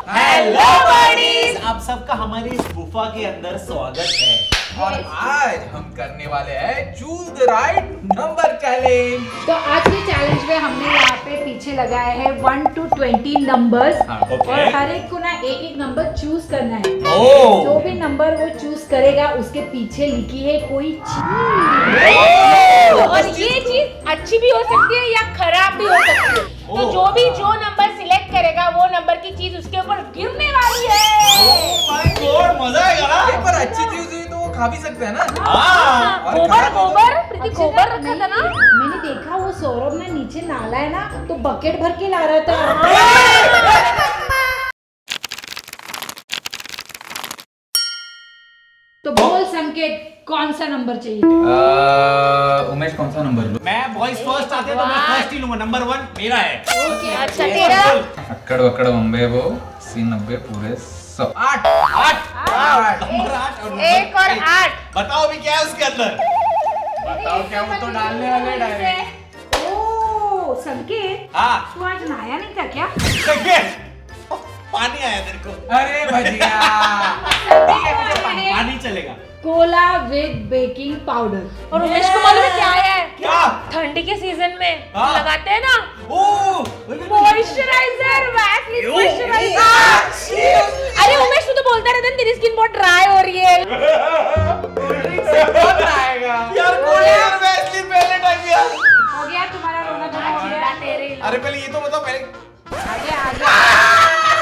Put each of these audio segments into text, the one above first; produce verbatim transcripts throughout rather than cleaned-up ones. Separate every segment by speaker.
Speaker 1: Hello buddies, आप सबका हमारी इस गुफा के अंदर स्वागत है।
Speaker 2: और आज हम करने वाले हैं choose the right number challenge.
Speaker 3: तो आज के चैलेंज में हमने यहाँ पे पीछे लगाए हैं वन टू ट्वेंटी नंबर्स और हर एक को ना एक एक नंबर चूज करना है।
Speaker 1: oh.
Speaker 3: जो भी नंबर वो चूज करेगा उसके पीछे लिखी है कोई चीज
Speaker 4: oh. और ये चीज अच्छी भी हो सकती है या खराब भी हो सकती है। oh. तो जो भी जो नंबर सिलेक्ट करेगा वो नंबर की चीज उसके ऊपर गिरने वाली है।
Speaker 1: oh my God, मजा आएगा ना।
Speaker 2: एक बार अच्छी चीज हुई तो वो खा भी सकते हैं ना।
Speaker 1: हाँ।
Speaker 4: गोबर गोबर प्रीति गोबर रखा था ना।
Speaker 3: मैंने देखा वो सौरभ ना नीचे नाला है ना तो बकेट भर के ला रहा था। तो बोल संकेत कौन सा नंबर चाहिए?
Speaker 2: uh, उमेश कौन सा नंबर लो?
Speaker 1: मैं बॉयज फर्स्ट आते हैं तो मैं फर्स्ट ही लूंगा। नंबर वन मेरा है।
Speaker 4: ओके अच्छा तेरा
Speaker 2: अक्कड़ वक्कड़ बम्बे वो सी नब्बे पूरे सौ आठ आठ आठ
Speaker 1: नंबर आठ और
Speaker 4: एक और आठ।
Speaker 1: बताओ अभी क्या है उसके अंदर।
Speaker 2: बताओ क्या वो तो डालने वाले डायरेक्ट।
Speaker 3: ओ संकेत,
Speaker 1: हाँ
Speaker 3: तू आज नहाया नहीं था क्या?
Speaker 1: संकेत, पानी आया तेरे को।
Speaker 2: अरे भजिया
Speaker 1: ठीक है मुझे पानी, पानी चलेगा।
Speaker 3: Cola with baking powder.
Speaker 4: और उमेश को मालूम है क्या है?
Speaker 1: क्या?
Speaker 4: ठंडी के सीजन में
Speaker 1: हाँ।
Speaker 4: लगाते हैं ना
Speaker 1: ओह
Speaker 4: मॉइस्चराइजर, वैसलीन मॉइस्चराइजर। अरे उमेश तू तो बोलता रहता है तेरी स्किन बहुत ड्राई हो रही है।
Speaker 1: यार कोई और वैसलीन पहले टाइम दिया।
Speaker 3: हो गया तुम्हारा रोना धोना तेरे।
Speaker 1: अरे पहले ये तो बताओ पहले
Speaker 3: आगे आगे।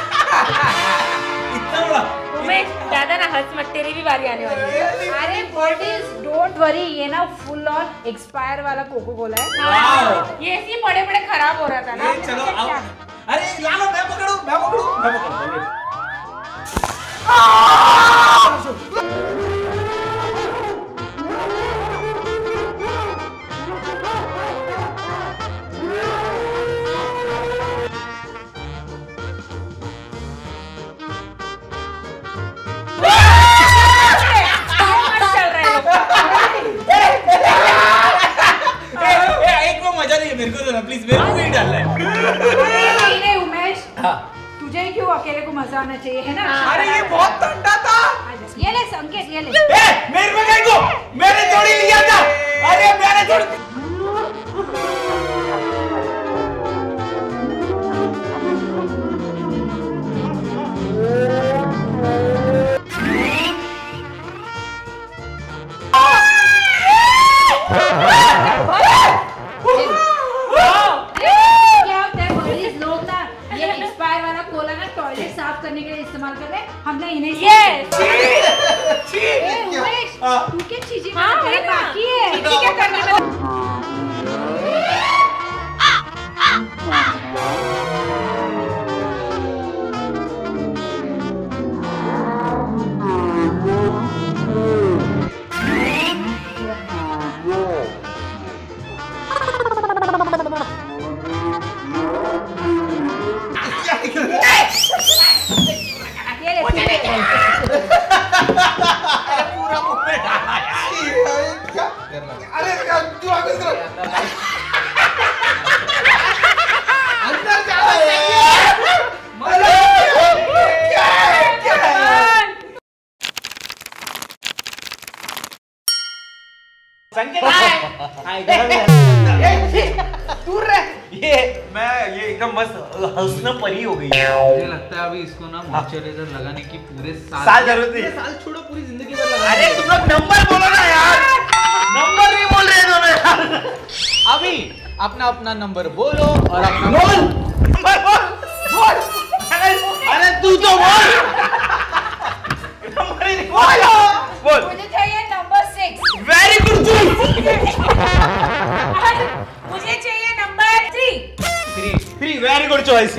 Speaker 1: इतना बड़ा।
Speaker 4: उमेश दादा ना हंस मत, तेरी भी बारी आने वाली है।
Speaker 3: अरे बॉडीज डोंट वरी, ये ना फुल ऑन एक्सपायर वाला कोको कोला है।
Speaker 1: वाओ।
Speaker 4: ये ऐसे बड़े बड़े खराब हो रहा था ना।
Speaker 1: चलो आओ। अरे ला लो, मैं पकड़ू मैं पकड़ू मैं पकड़ू। मेरे को देना प्लीज, मेरे को भी डालना है।
Speaker 3: नहीं नहीं उमेश,
Speaker 1: हाँ।
Speaker 3: तुझे क्यों अकेले को मजा आना चाहिए है ना?
Speaker 2: अरे ये बहुत ठंडा था।
Speaker 3: ये ले संकेत, ये ले।
Speaker 1: ए, मेरे में कहीं को मैंने थोड़ी लिया था। अरे मैंने थोड़ी।
Speaker 3: साफ करने के लिए इस्तेमाल कर रहे हैं, हमने इन्हें
Speaker 4: यस
Speaker 3: तू क्या चीजें
Speaker 4: हाँ,
Speaker 3: बाकी है?
Speaker 4: चीज़ें क्या करने में?
Speaker 1: पूरा मुंह में डाला यार।
Speaker 2: अरे तू वापस कर। अंदर जा। क्या है क्या है?
Speaker 1: संकेत
Speaker 2: दूर रह।
Speaker 1: ये मैं ये एकदम मस्त हंसना परी हो गई।
Speaker 2: मुझे लगता है अभी इसको ना मॉइस्चराइजर लगाने की पूरे साल
Speaker 1: साल जरूरत नहीं।
Speaker 2: साल छोड़ो पूरी जिंदगी भर लगा।
Speaker 1: अरे तुम लोग नंबर बोलो ना यार, नंबर नहीं बोल रहे दोनों यार।
Speaker 2: अभी अपना अपना नंबर बोलो और अपना
Speaker 1: बोल नंबर बोल बोल। अरे अरे तू तो बोल नंबर ही नहीं बोल बोल।
Speaker 4: मुझे चाहिए number six.
Speaker 1: Very good choose.
Speaker 4: मुझे चाहिए number three.
Speaker 1: Three three very good choice.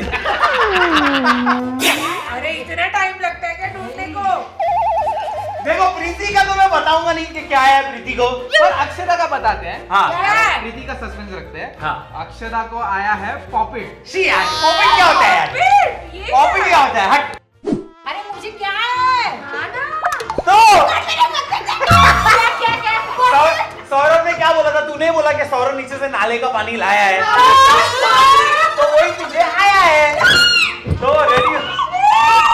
Speaker 4: अरे इतना टाइम लगता है क्या ढूंढने को?
Speaker 1: देखो प्रीति का तो मैं बताऊंगा नहीं कि क्या है प्रीति को,
Speaker 2: पर अक्षरा का बताते हैं।
Speaker 1: हाँ
Speaker 4: क्या?
Speaker 2: प्रीति का सस्पेंस रखते हैं।
Speaker 1: हाँ।
Speaker 2: अक्षरा को आया है पॉपिट।
Speaker 1: शी यार पॉपिट क्या होता है यार?
Speaker 4: ये
Speaker 1: पॉपिट क्या होता है? हट।
Speaker 4: अरे मुझे क्या है? हाँ ना।
Speaker 1: तो
Speaker 4: क्या क्या क्या?
Speaker 1: सौ- सौरभ ने क्या बोला था? तूने बोला कि सौरभ नीचे से नाले का पानी लाया है, तो वही तुझे आया है। तो रेडी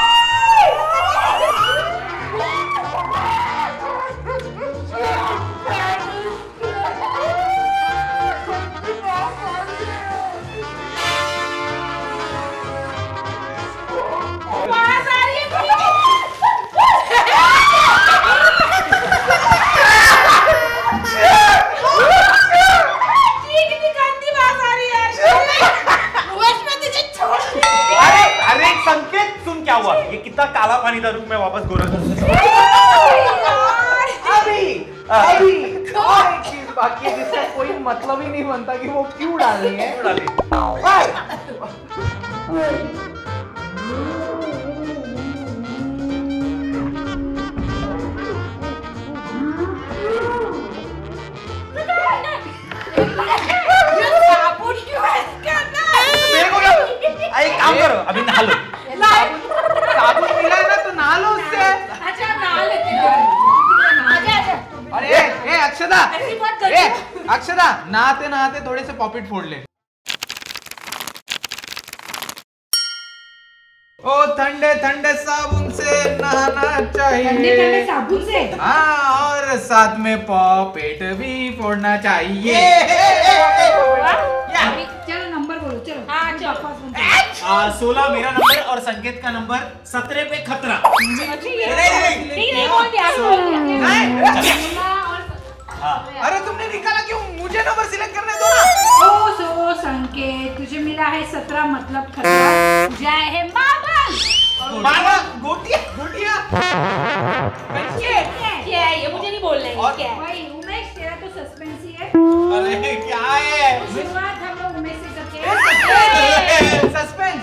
Speaker 1: क्या हुआ? ये कितना काला पानी था, रुक मैं वापस गोरा कर दूं। अभी अभी
Speaker 5: और एक चीज बाकी है जिसका कोई मतलब ही नहीं बनता कि वो क्यों डालनी है।
Speaker 1: क्यों डाली? मेरे को क्या? एक काम करो, अभी नहा लो।
Speaker 5: साबुन मिला है ना तो नहा लो उससे।
Speaker 4: अच्छा नहा लेते हैं। आजा आजा।
Speaker 5: अरे ए अक्षदा,
Speaker 4: ऐसी बात कर
Speaker 5: ए अक्षदा, नहाते नहाते थोड़े से पॉकेट फोड़ ले। ओ ठंडे ठंडे साबुन से नहाना चाहिए।
Speaker 3: ठंडे ठंडे साबुन से?
Speaker 5: हाँ, और साथ में पॉकेट भी फोड़ना चाहिए।
Speaker 3: चलो नंबर बोलो, चलो।
Speaker 4: हाँ, चलो।
Speaker 1: सोलह मेरा नंबर और संकेत का नंबर सत्रह पे खतरा।
Speaker 4: नहीं नहीं बोल दिया, बोल दिया।
Speaker 1: हाँ।
Speaker 5: अरे तुमने निकाला क्यों? मुझे नंबर सिलेक्ट करने दो ना।
Speaker 3: ओ सो संकेत, तुझे मिला है सत्रह मतलब खतरा, जय है मार्बल।
Speaker 1: मारा गोटिया गोटिया।
Speaker 4: क्या है ये? मुझे नहीं बोलना है।
Speaker 5: और-
Speaker 4: क्या है?
Speaker 3: भाई उमेश, तेरा तो सस्पेंस ही है।
Speaker 1: अरे क्या है?
Speaker 3: शुरुआत हम लोग उमेश से करते हैं।
Speaker 5: सस्पेंस।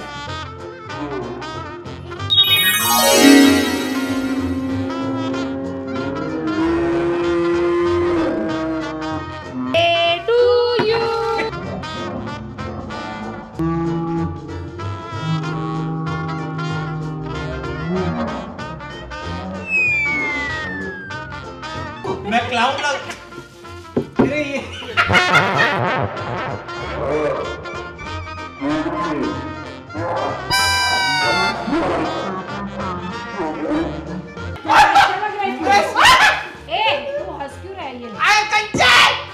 Speaker 1: मैं क्लाउन लग।
Speaker 5: अरे ये
Speaker 3: ए, तू हंस क्यों रहा है ये?
Speaker 5: आए कंचे।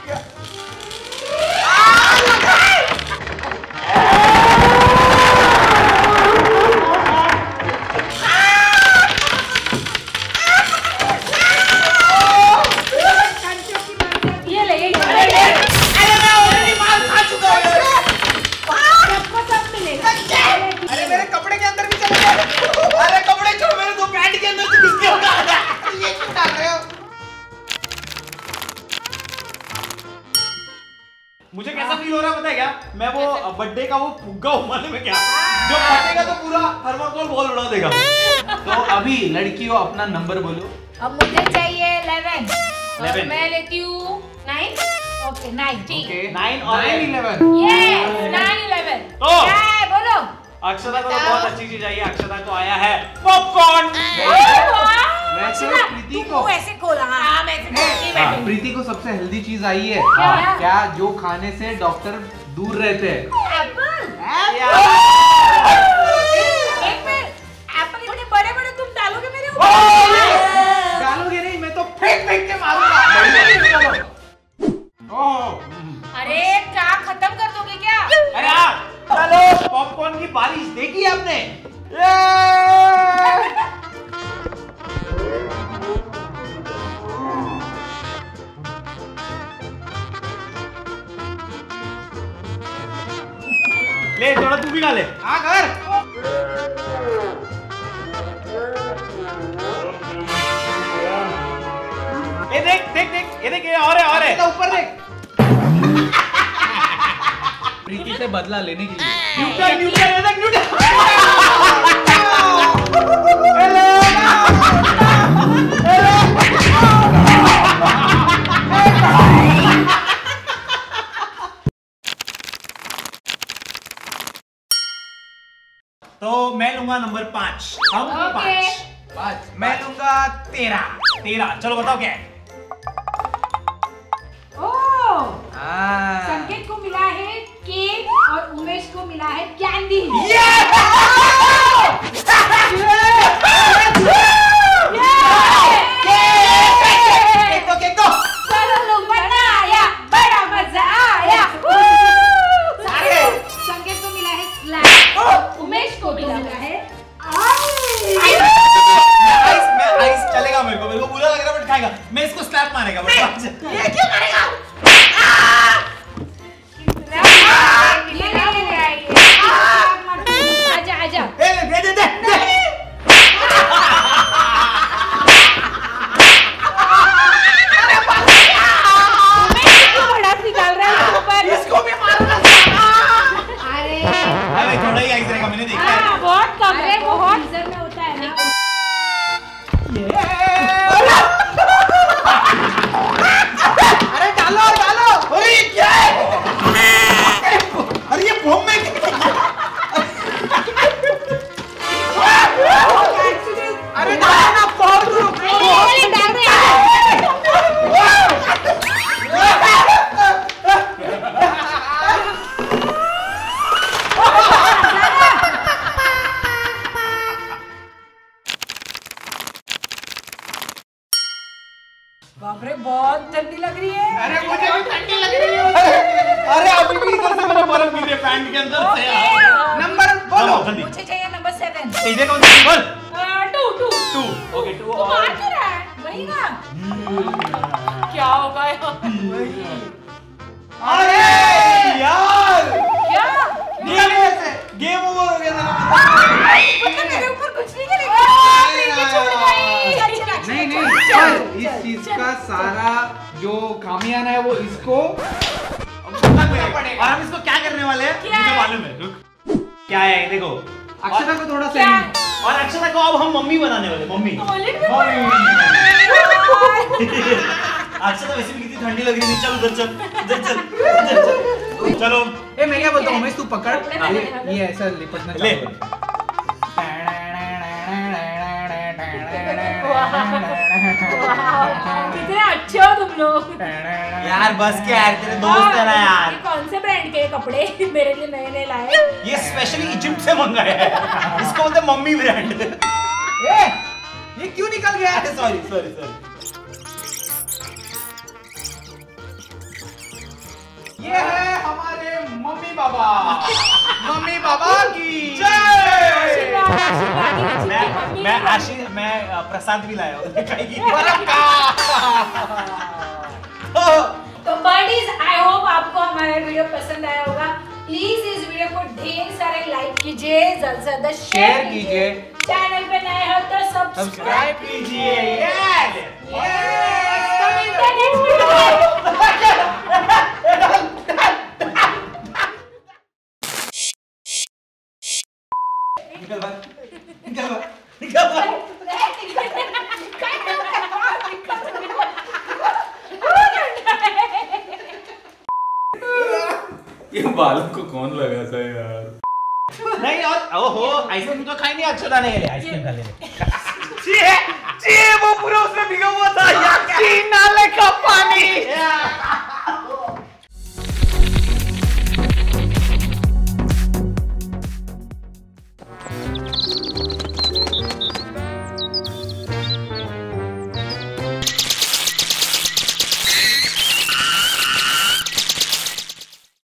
Speaker 4: ये ले ये ले।
Speaker 1: अरे मैं ऑलरेडी मार खा चुका हूँ।
Speaker 3: सबको सब मिलेगा।
Speaker 5: अरे मेरे कपड़े के अंदर भी चले गए।
Speaker 1: अरे कपड़े छोड़, मेरे दो पैंट के अंदर से घुस के होगा।
Speaker 5: ये क्यों डाल रहे हो?
Speaker 1: मुझे कैसा फील हो रहा है पता है क्या? मैं वो बर्थडे का वो फुग्गा उमाने में क्या, जो फटेगा तो पूरा थर्माकोल बॉल उड़ा देगा।
Speaker 5: तो अभी लड़कियों अपना नंबर बोलो।
Speaker 4: अब मुझे चाहिए इलेवन और
Speaker 1: eleven।
Speaker 4: मैं लेती हूँ नाइन।
Speaker 3: Okay nine.
Speaker 4: ठीक है।
Speaker 1: नाइन और
Speaker 5: नाइन
Speaker 1: eight।
Speaker 5: इलेवन।
Speaker 4: ये नाइन इलेवन।
Speaker 1: तो
Speaker 4: क्या है बोलो?
Speaker 1: अक्षता को तो बहुत अच्छी चीज आई है। अक्षता को आया है पॉपकॉर्न।
Speaker 5: वैसे
Speaker 4: अच्छा,
Speaker 5: प्रीति
Speaker 4: तू
Speaker 5: को
Speaker 4: मुंह ऐसे खोला। हाँ मैं ऐसे खोलती
Speaker 5: हाँ,
Speaker 4: बैठी।
Speaker 5: प्रीति को सबसे हेल्दी चीज आई है।
Speaker 4: क्या?
Speaker 5: क्या जो खाने से डॉक्टर दूर रहते हैं।
Speaker 4: एप्पल। एक मिनट, एप्पल इतने बड़े बड़े तुम डालोगे मेरे ऊपर?
Speaker 5: डालोगे नहीं, मैं तो फेंक फेंक के मारूंगा। ओह,
Speaker 4: अरे क्या खत्म कर दोगे क्या?
Speaker 1: अरे यार, चलो पॉपकॉर्न की बारिश देखी आपने? ले थोड़ा तू भी खा ले।
Speaker 5: आ घर।
Speaker 1: ये देख देख देख, ये देख, ये और है और है।
Speaker 5: तो ऊपर देख। प्रीति से बदला लेने के लिए।
Speaker 1: न्यूटन न्यूटन ये देख न्यूटन। तो मैं लूंगा नंबर पाँच। हम
Speaker 4: ओके।
Speaker 1: पाँच।
Speaker 5: पाँच। मैं लूंगा तेरह।
Speaker 1: तेरह। चलो बताओ क्या है?
Speaker 3: ओ,
Speaker 5: हाँ।
Speaker 3: संकेत को मिला है केक और उमेश को मिला है कैंडी।
Speaker 1: केक दो, केक दो।
Speaker 3: चलो लोग, मजा आया, बड़ा मजा आया।
Speaker 1: सारे।
Speaker 3: संकेत को मिला है स्लैश, उमेश को मिला है आइस।
Speaker 1: आइस, मैं आइस चलेगा मेरे को, मेरे को बुरा लग रहा है बट खाएगा। मैं इसको स्लैप मारेगा बस।
Speaker 4: ये क्यों करेगा?
Speaker 3: ये ले, ये ले, ये ले।
Speaker 1: देखा, मैंने देखा है।
Speaker 4: हाँ, बहुत कम है,
Speaker 3: अरे वो
Speaker 4: बहुत।
Speaker 3: फ्रीजर में होता है ना।
Speaker 5: अरे डालो डालो।
Speaker 1: अरे क्या है? अरे ये बम में
Speaker 5: अरे डालो ना, फोड़ दो।
Speaker 4: अरे डाल दे
Speaker 3: बाप रे बहुत ठंडी लग रही है।
Speaker 5: अरे मुझे भी ठंडी लग रही है।
Speaker 1: अरे अभी भी इधर से मेरा बर्फ गिर रही है पैंट के अंदर से यार।
Speaker 5: नंबर बोलो।
Speaker 1: जल्दी।
Speaker 3: मुझे चाहिए नंबर सेवन।
Speaker 1: इधर कौन सा number?
Speaker 4: Two two
Speaker 1: two. Okay two
Speaker 4: तो मार क्यों रहा है?
Speaker 3: वही ना।
Speaker 4: क्या होगा यार?
Speaker 1: अरे यार
Speaker 3: क्या?
Speaker 1: गेम गेम ओवर हो गया था।
Speaker 3: मतलब मेरे ऊपर कुछ नहीं करेगा।
Speaker 5: नहीं नहीं, पर इस चीज का सारा जो खामियाना है वो इसको
Speaker 1: और हम इसको क्या करने वाले हैं?
Speaker 4: क्या
Speaker 1: मुझे
Speaker 4: है?
Speaker 1: मालूम है। रुक। क्या है देखो।
Speaker 5: अक्षता को थोड़ा
Speaker 4: क्या?
Speaker 5: सही।
Speaker 1: और अक्षता को अब हम मम्मी बनाने वाले, मम्मी।
Speaker 4: टॉयलेट में
Speaker 1: अक्षता वैसे भी कितनी ठंडी लग रही थी। चल उधर चल, उधर चल, उधर चल। चलो
Speaker 5: ए मैं क्या बोलता हूँ, उमेश तू पकड़।
Speaker 4: हाँ।
Speaker 5: ये ये ऐसा लिपटना
Speaker 1: ले।
Speaker 5: चालू कर।
Speaker 4: कितने अच्छे हो तुम लोग।
Speaker 1: यार बस क्या यार, तेरे दोस्त है ना
Speaker 4: ये
Speaker 1: यार।
Speaker 4: कौन से ब्रांड के कपड़े मेरे लिए नए नए लाए?
Speaker 1: ये स्पेशली इजिप्ट से मंगाए हैं। इसको बोलते हैं मम्मी ब्रांड।
Speaker 5: ए ये क्यों निकल गया?
Speaker 1: Sorry sorry sorry.
Speaker 5: ये है हमारे मम्मी बाबा। मम्मी बाबा की
Speaker 4: आशीर्वाद, आशीर्वाद ही अच्छी
Speaker 1: मैं
Speaker 4: थी, मम्मी
Speaker 1: मैं
Speaker 4: की।
Speaker 1: आशीष मैं अ, प्रसाद भी लाया हूँ।
Speaker 3: तो बर्डीज, आई होप आपको हमारा वीडियो पसंद आया होगा। प्लीज इस वीडियो को ढेर सारे लाइक कीजिए, ज्यादा से ज्यादा शेयर
Speaker 5: शेयर
Speaker 3: कीजिए।
Speaker 5: कीजिए।
Speaker 3: चैनल पे नए हो तो सब्सक्राइब
Speaker 1: सब्सक्राइब कीजिए। यस।
Speaker 4: तो मिलते हैं नेक्स्ट वीडियो में।
Speaker 1: निकल बाहर, निकल बाहर, निकल बाहर।
Speaker 2: ये बालों को कौन लगा सा यार?
Speaker 1: नहीं और ओहो आइसक्रीम तो खाई नहीं, अक्षता नहीं ले आइसक्रीम खा ले। ची ची वो पूरा उसमें भिगा हुआ था यार।
Speaker 5: नाले का पानी।